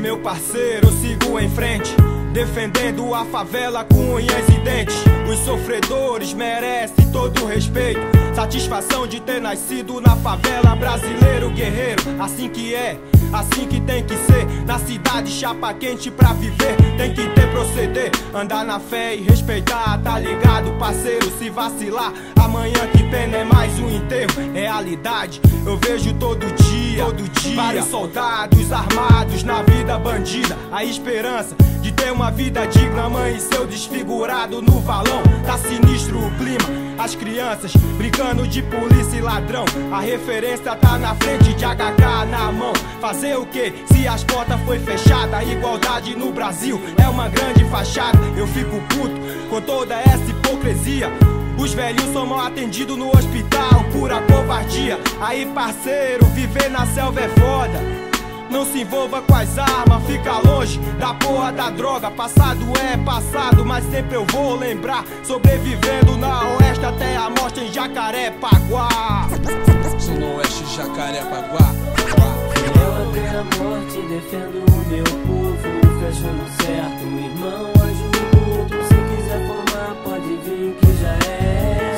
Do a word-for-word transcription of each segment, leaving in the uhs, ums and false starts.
meu parceiro, eu sigo em frente, defendendo a favela com unhas e dentes. Os sofredores merecem todo o respeito, satisfação de ter nascido na favela. Brasileiro guerreiro, assim que é, assim que tem que ser. Na cidade chapa quente pra viver, tem que ter proceder, andar na fé e respeitar, tá ligado parceiro? Se vacilar, amanhã que pena é mais um enterro. Realidade, eu vejo todo dia, todo dia vários soldados armados na vida bandida. A esperança de ter uma vida digna, mãe e seu desfigurado no valão. Tá sinistro o clima, as crianças brincando de polícia e ladrão. A referência tá na frente de H K na mão. Fazer o que se as portas foi fechada? A igualdade no Brasil é uma grande fachada. Eu fico puto com toda essa hipocrisia. Os velhinhos são mal atendidos no hospital, pura covardia. Aí parceiro, viver na selva é foda. Não se envolva com as armas, fica longe da porra da droga. Passado é passado, mas sempre eu vou lembrar. Sobrevivendo na oeste até a morte em Jacarepaguá. Sou no oeste, Jacarepaguá. Eu até a morte defendo o meu povo. Fecho no certo, irmão, ajuda o outro. Se quiser formar, pode vir que já é.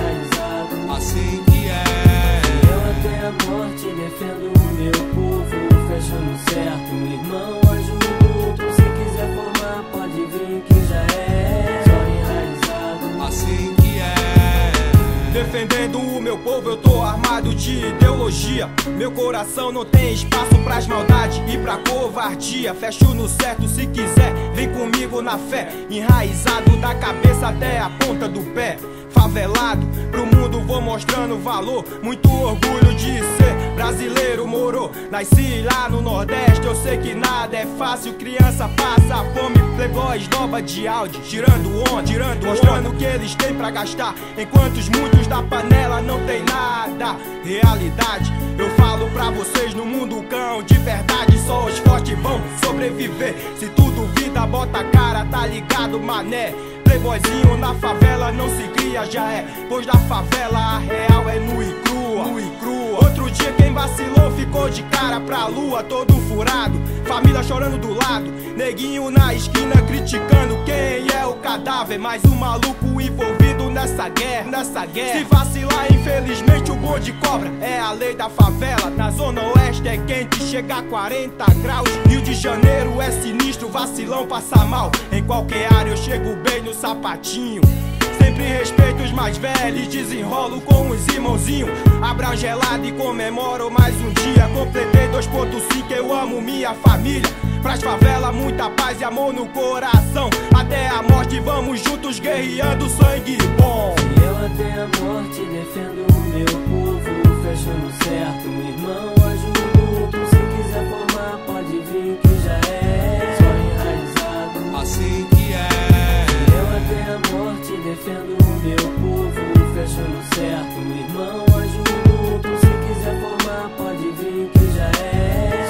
Só enraizado, assim que é. Eu até a morte defendo o meu povo. Fecho no certo, irmão, ajuda o outro. Se quiser formar, pode vir que já é. Só enraizado, assim que é. Defendendo o meu povo, eu tô armado de ideologia. Meu coração não tem espaço pras maldades e pra covardia. Fecho no certo, se quiser, vem comigo na fé. Enraizado da cabeça até a ponta do pé. Favelado, pro mundo vou mostrando valor. Muito orgulho de ser brasileiro, moro. Nasci lá no Nordeste, eu sei que nada é fácil. Criança passa fome, playboys nova de Audi, tirando onda, tirando mostrando o que eles têm pra gastar, enquanto os muitos da panela não tem nada. Realidade, eu falo pra vocês, no mundo cão de verdade só os fortes vão sobreviver. Se tu duvida, bota a cara, tá ligado, mané? Playboyzinho na favela não se cria, já é. Pois da favela a real é nua e crua, nua e crua. Outro dia quem vacilou ficou de cara pra lua, todo furado. Família chorando do lado, neguinho na esquina criticando quem é o cadáver. Mais um maluco envolvido nessa guerra, nessa guerra. Se vacilar, infelizmente o bonde cobra. É a lei da favela, na zona oeste é quente, chega a quarenta graus. Rio de Janeiro é sinistro, vacilão passa mal. Em qualquer área eu chego bem no sapatinho. Sempre respeito os mais velhos, desenrolo com os irmãozinhos. Abra gelado e comemoro mais um dia. Completei dois ponto cinco, eu amo minha família. Pras favelas, muita paz e amor no coração. Até a morte, vamos juntos guerreando, sangue bom. eu até a morte defendo o meu povo. Fecho no certo, irmão, ajuda o outro. Se quiser formar, pode vir que já é. Só enraizado, assim que é. eu até a morte defendo o meu povo. Fecho no certo, irmão, ajuda o outro. Se quiser formar, pode vir que já é.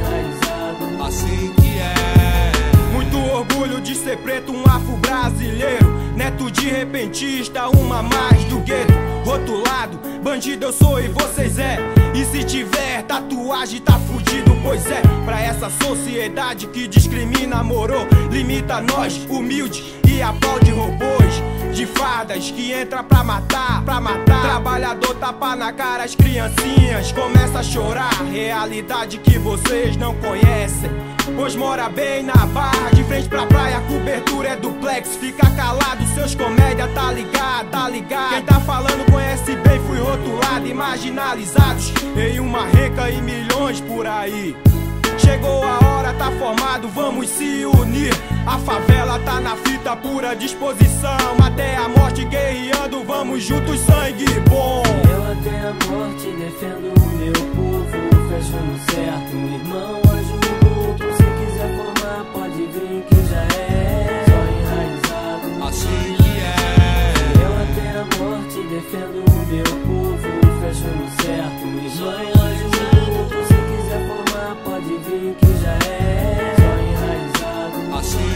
Só enraizado, assim que é. Muito orgulho de ser preto, um afro-brasileiro. Neto de repentista, uma mais do gueto. Rotulado, bandido eu sou e vocês é. E se tiver tatuagem tá fudido, pois é. Pra essa sociedade que discrimina, moro, limita nós, humilde, e aplaude robôs de fadas que entra pra matar, pra matar. Trabalhador tapa na cara, as criancinhas começa a chorar. Realidade que vocês não conhecem, pois mora bem na barra, de frente pra praia, a cobertura é duplex. Fica calado, seus comédia, tá ligado, tá ligado. Quem tá falando conhece bem, fui rotulado e marginalizados em uma renca e milhões por aí. Chegou a hora, tá formado, vamos se unir. A favela tá na fita, pura disposição. Até a morte guerreando, vamos juntos, sangue bom. eu até a morte defendo o meu povo. Fecho no certo, irmão, ajuda o outro. Se quiser formar, pode vir que já é. Só enraizado, assim que é. eu até a morte defendo o meu povo. Fecho no certo, irmão, ajuda o outro. Se quiser formar, pode vir que já é. Só enraizado, assim